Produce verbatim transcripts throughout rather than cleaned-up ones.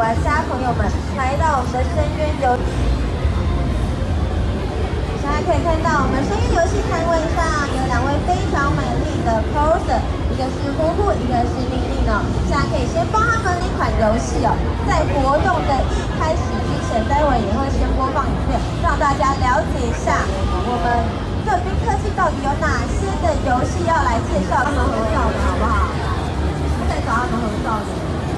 玩家朋友们来到我们的深渊游。大家可以看到，我们深渊游戏摊位上有两位非常美丽的 coser， 一个是呼呼，一个是令令哦。现在可以先帮他们一款游戏哦，在活动的一开始之前，待会也会先播放影片，让大家了解一下我们这边科技到底有哪些的游戏要来介绍，他们合照的好不好？再找他们合照的。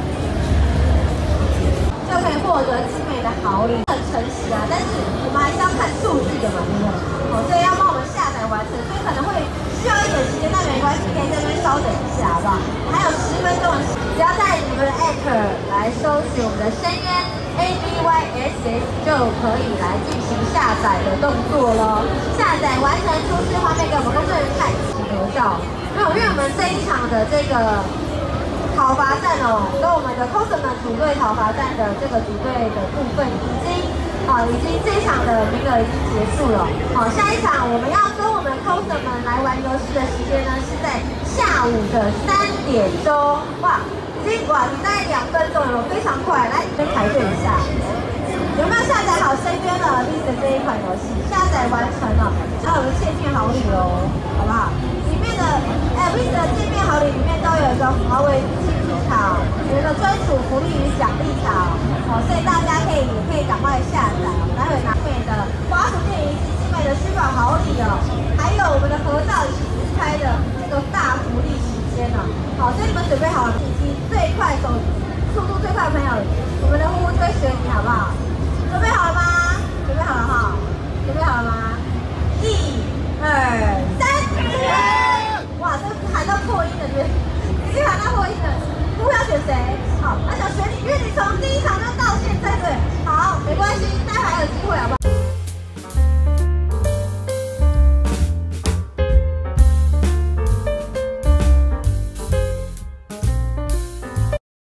就可以获得精美的好礼，很诚实啊，但是我们还是要看数据的嘛，对不对？哦，所以要帮我们下载完成，所以可能会需要一点时间，但没关系，可以在这边稍等一下，好不好？还有十分钟的时间，只要在你们的 app 来搜取我们的深渊 A B Y S S 就可以来进行下载的动作咯。下载完成，出示画面给我们工作人员看，一起合照。没有，因为我们这一场的这个。 讨伐战哦，跟我们的 coser 们组队讨伐战的这个组队的部分已经，啊，已经这一场的名额已经结束了。好，下一场我们要跟我们 coser 们来玩游戏的时间呢是在下午的三点钟。哇，已经哇，你大概两分钟了，非常快。来，先排队一下，有没有下载好深渊的 List 这一款游戏？下载完成了，还有个切片好礼哦，好不好？里面的哎 List 的界面好礼里面都有一个华为。 好，有一个专属福利与奖励草，哦，所以大家可以也可以赶快下载，待会拿美的滑鼠垫以及精美的虚宝好礼哦，还有我们的合照以及自拍的这个大福利时间呢。好，所以你们准备好了，以及最快手速度最快的朋友，我们的呼呼就会选你，好不好？准备好了吗？准备好了哈，准备好了吗？一、二、三，哇，这喊到破音了，对不对？已经喊到破音了。